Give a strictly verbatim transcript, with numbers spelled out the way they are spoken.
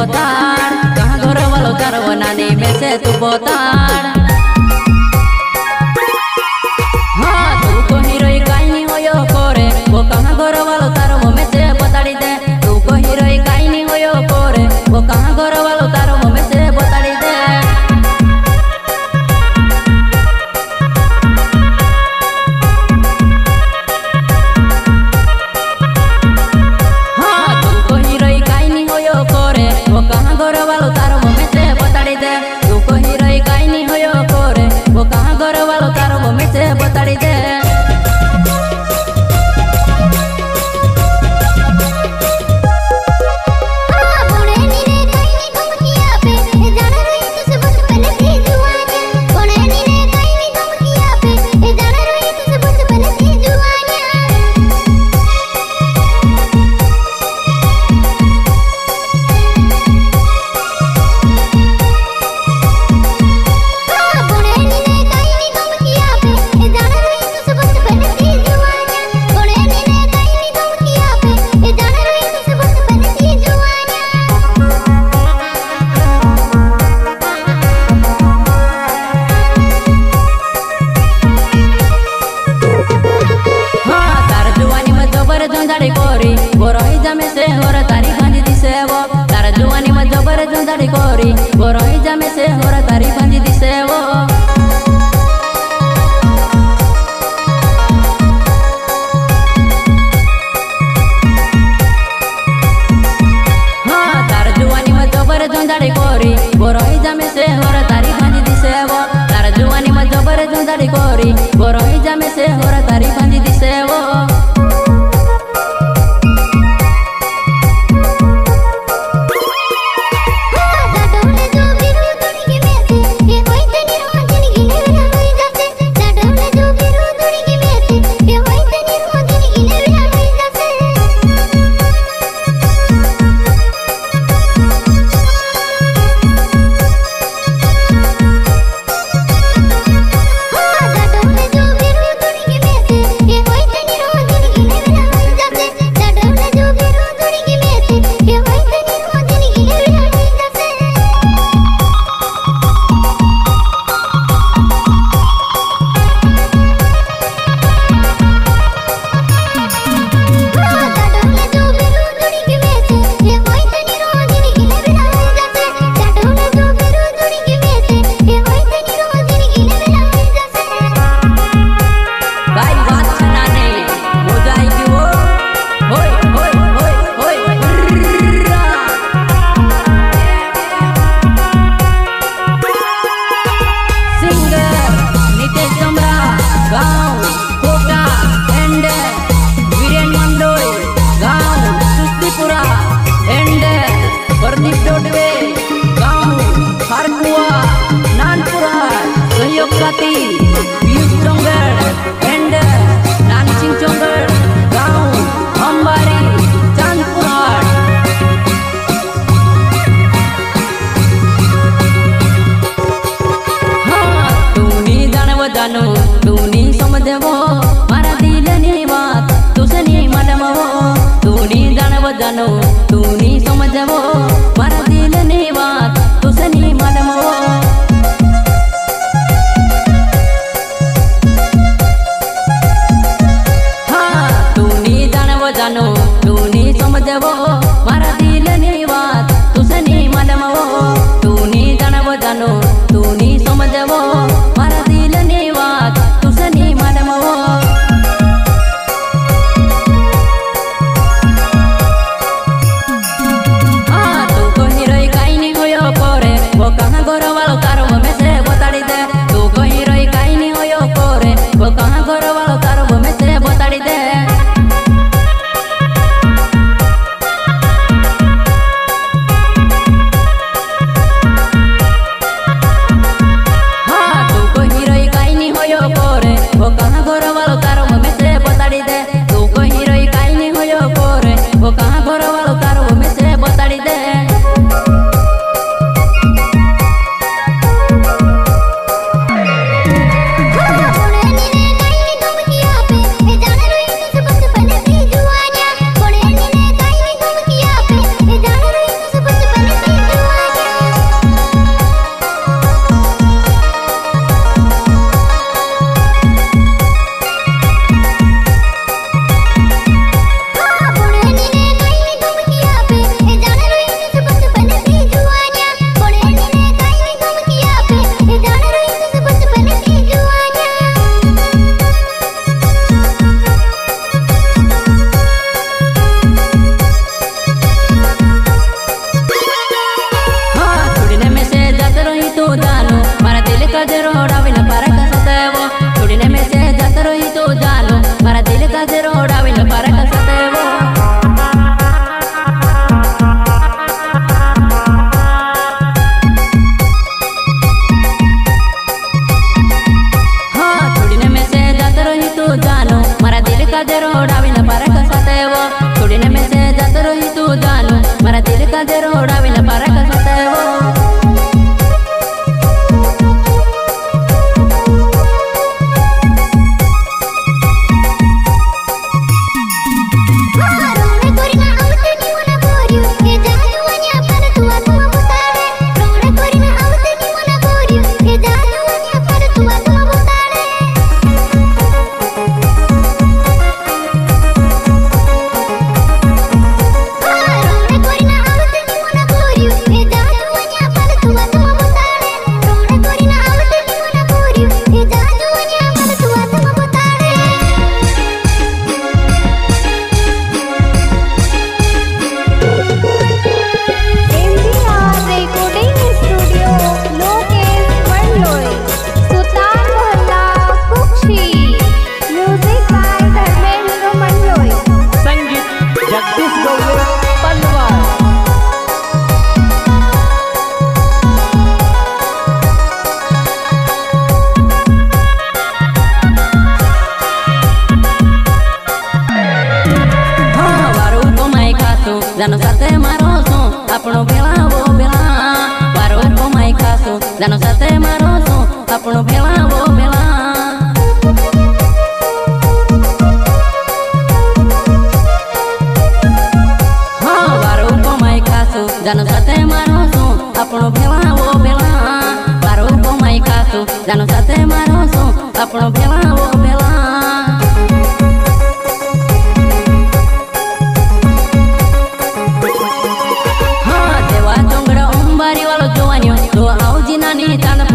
बोताड़ कहाँ घर वालों तारो नानी में से तू बोताड़। हाँ तू को हीरोई काई नहीं हो यो कोरे वो कहाँ घर वालों तारो वो में से बताड़ी दे। तू को हीरोई काई नहीं हो यो कोरे वो कहाँ घर वालों तारो वो में से बताड़ी दे। कहाँ घर वालों तारो वो में से बताड़ी दे। तू को हीरोई काई नहीं हो यो कोरे वो कहाँ घर वालों तारो वो में से बताड़ी दे। कोरी बोरोई जमे से होर तारी भांजी दिसे वो तार जुआनी में जबर जुंदाड़ी कोरी बोरोई जमे से होर तारी भांजी दिसे वो। हाँ तार जुआनी में जबर जुंदाड़ी कोरी बोरोई जमे से होर तारी भांजी दिसे वो तार जुआनी में जबर जुंदाड़ी कोरी बोरोई जमे से होर तारी भांजी दिसे वो। का जरो डाविल फरक सतेवो छोड़ने में से जात रही तो जानो मारा दिल का जरो डाविल फरक सतेवो हाँ छोड़ने में से जात रही तो जानो मारा दिल का जरो डाविल फरक सतेवो छोड़ने में से जात रही तो जानो मारा दिल का जरो डाविल फरक सतेवो जानो साथे मारो सो अपनो भेला वो भेला बारो को माई खासो जानो साथे मारो सो अपनो भेला वो भेला हाँ बारो को माई खासो जानो साथे मारो सो अपनो भेला वो भेला बारो को माई खासो जानो साथे मारो सो अपनो भेला वो भेला तान